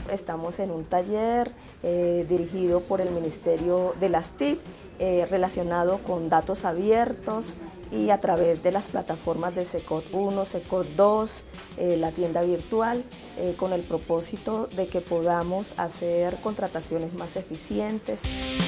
Estamos en un taller dirigido por el Ministerio de las TIC, relacionado con datos abiertos y a través de las plataformas de SECOT 1, SECOT 2, la tienda virtual, con el propósito de que podamos hacer contrataciones más eficientes.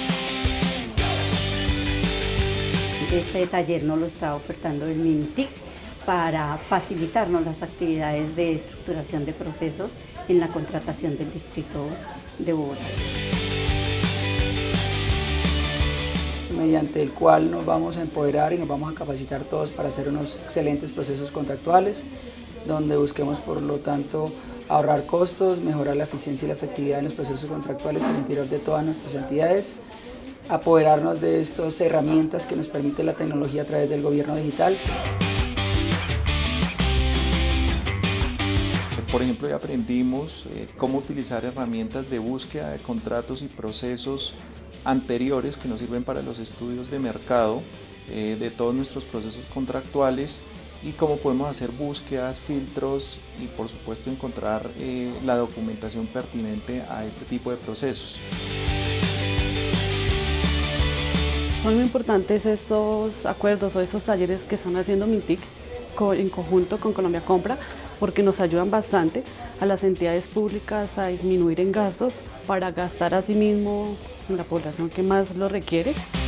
Este taller nos lo está ofertando el MINTIC para facilitarnos las actividades de estructuración de procesos en la contratación del Distrito de Bogotá. Mediante el cual nos vamos a empoderar y nos vamos a capacitar todos para hacer unos excelentes procesos contractuales, donde busquemos por lo tanto ahorrar costos, mejorar la eficiencia y la efectividad en los procesos contractuales al interior de todas nuestras entidades, apoderarnos de estas herramientas que nos permite la tecnología a través del gobierno digital. Por ejemplo, hoy aprendimos cómo utilizar herramientas de búsqueda de contratos y procesos anteriores que nos sirven para los estudios de mercado de todos nuestros procesos contractuales y cómo podemos hacer búsquedas, filtros y por supuesto encontrar la documentación pertinente a este tipo de procesos. Son muy importantes estos acuerdos o estos talleres que están haciendo MINTIC en conjunto con Colombia Compra, porque nos ayudan bastante a las entidades públicas a disminuir en gastos para gastar a sí mismo en la población que más lo requiere.